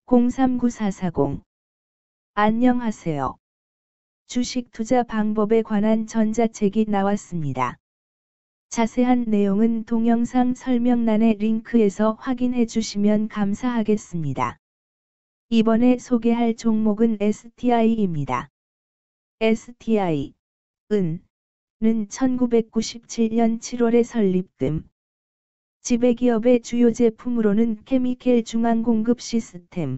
039440. 안녕하세요. 주식 투자 방법에 관한 전자책이 나왔습니다. 자세한 내용은 동영상 설명란의 링크에서 확인해 주시면 감사하겠습니다. 이번에 소개할 종목은 STI입니다. STI, 는 1997년 7월에 설립됨. 지배기업의 주요 제품으로는 케미켈 중앙공급 시스템,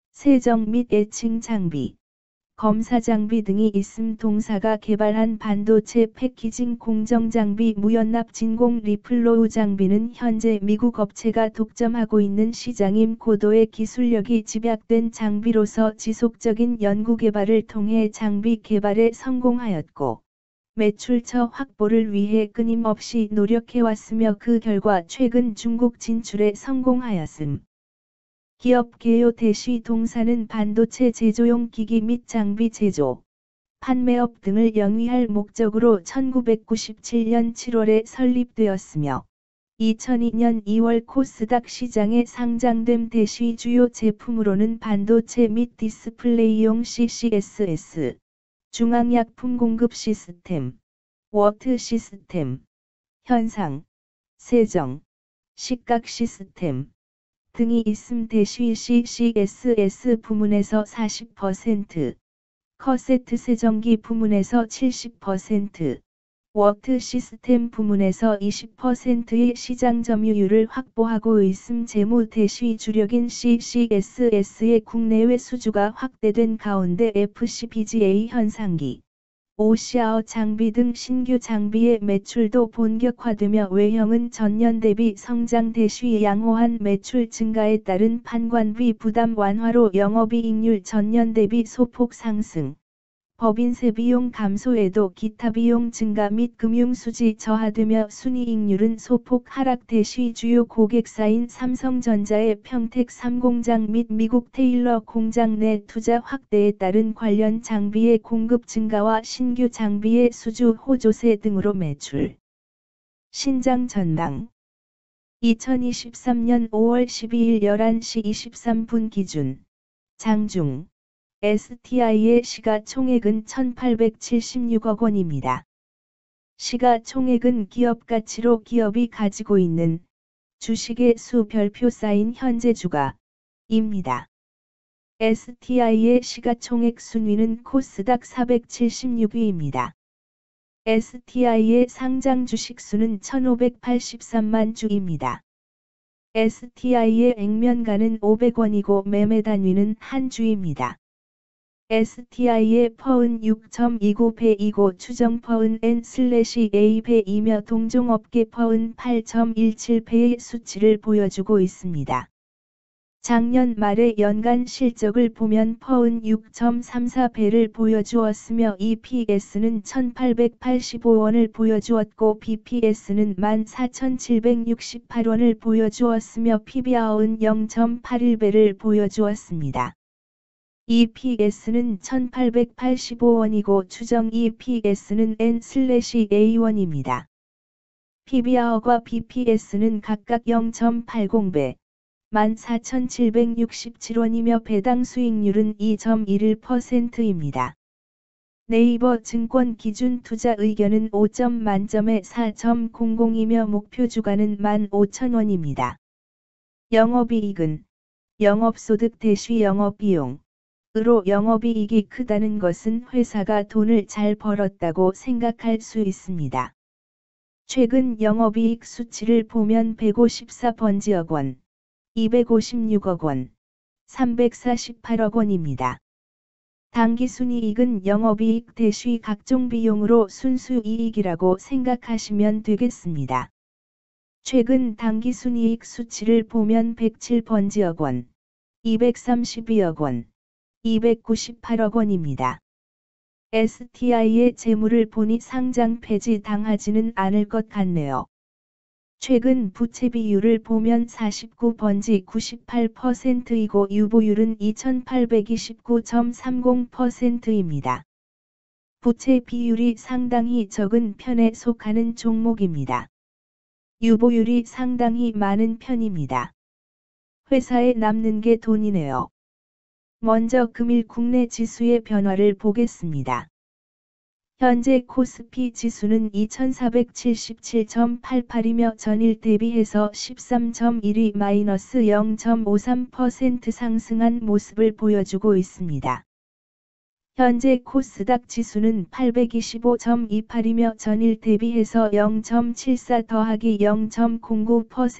세정 및 애칭 장비, 검사 장비 등이 있음. 동사가 개발한 반도체 패키징 공정 장비 무연납 진공 리플로우 장비는 현재 미국 업체가 독점하고 있는 시장임. 고도의 기술력이 집약된 장비로서 지속적인 연구개발을 통해 장비 개발에 성공하였고, 매출처 확보를 위해 끊임없이 노력해왔으며 그 결과 최근 중국 진출에 성공하였음. 기업 개요 대시 동사는 반도체 제조용 기기 및 장비 제조, 판매업 등을 영위할 목적으로 1997년 7월에 설립되었으며 2002년 2월 코스닥 시장에 상장됨. 대시 주요 제품으로는 반도체 및 디스플레이용 CCSS, 중앙약품 공급 시스템, 워트 시스템, 현상, 세정, 식각 시스템 등이 있음. 대시 CCSS 부문에서 40%, 커세트 세정기 부문에서 70%, 워트 시스템 부문에서 20%의 시장 점유율을 확보하고 있음. 재무 대시 주력인 CCSS의 국내외 수주가 확대된 가운데 FCPGA 현상기, 오시아어 장비 등 신규 장비의 매출도 본격화되며 외형은 전년 대비 성장. 대시 양호한 매출 증가에 따른 판관비 부담 완화로 영업이익률 전년 대비 소폭 상승. 법인세 비용 감소에도 기타 비용 증가 및 금융수지 저하되며 순이익률은 소폭 하락. 대시 주요 고객사인 삼성전자의 평택 3공장 및 미국 테일러 공장 내 투자 확대에 따른 관련 장비의 공급 증가와 신규 장비의 수주 호조세 등으로 매출 신장 전망. 2023년 5월 12일 11시 23분 기준 장중 STI의 시가총액은 1876억 원입니다. 시가총액은 기업가치로 기업이 가지고 있는 주식의 수 별표 쌓인 현재 주가입니다. STI의 시가총액 순위는 코스닥 476위입니다. STI의 상장 주식 수는 1583만 주입니다. STI의 액면가는 500원이고 매매 단위는 한 주입니다. STI의 퍼은 6.29배이고 추정 퍼은 N/A배이며 동종업계 퍼은 8.17배의 수치를 보여주고 있습니다. 작년 말의 연간 실적을 보면 퍼은 6.34배를 보여주었으며 EPS는 1885원을 보여주었고 BPS는 14768원을 보여주었으며 PBR은 0.81배를 보여주었습니다. EPS는 1885원이고 추정 EPS는 N/A원입니다. PBR과 BPS는 각각 0.80배, 14767원이며 배당 수익률은 2.11%입니다. 네이버 증권 기준 투자 의견은 5점 만점에 4.00이며 목표 주가는 15,000원입니다. 영업이익은 영업소득 대시 영업비용 으로 영업이익이 크다는 것은 회사가 돈을 잘 벌었다고 생각할 수 있습니다. 최근 영업이익 수치를 보면 154번지억 원, 256억 원, 348억 원입니다. 당기순이익은 영업이익 대시 각종 비용으로 순수이익이라고 생각하시면 되겠습니다. 최근 당기순이익 수치를 보면 107번지억 원, 232억 원, 298억 원입니다. STI의 재물을 보니 상장 폐지 당하지는 않을 것 같네요. 최근 부채 비율을 보면 49번지 98%이고 유보율은 2829.30%입니다. 부채 비율이 상당히 적은 편에 속하는 종목입니다. 유보율이 상당히 많은 편입니다. 회사에 남는 게 돈이네요. 먼저 금일 국내 지수의 변화를 보겠습니다. 현재 코스피 지수는 2477.88이며 전일 대비해서 13.1이-0.53% 상승한 모습을 보여주고 있습니다. 현재 코스닥 지수는 825.28이며 전일 대비해서 0.74 더하기 0.09%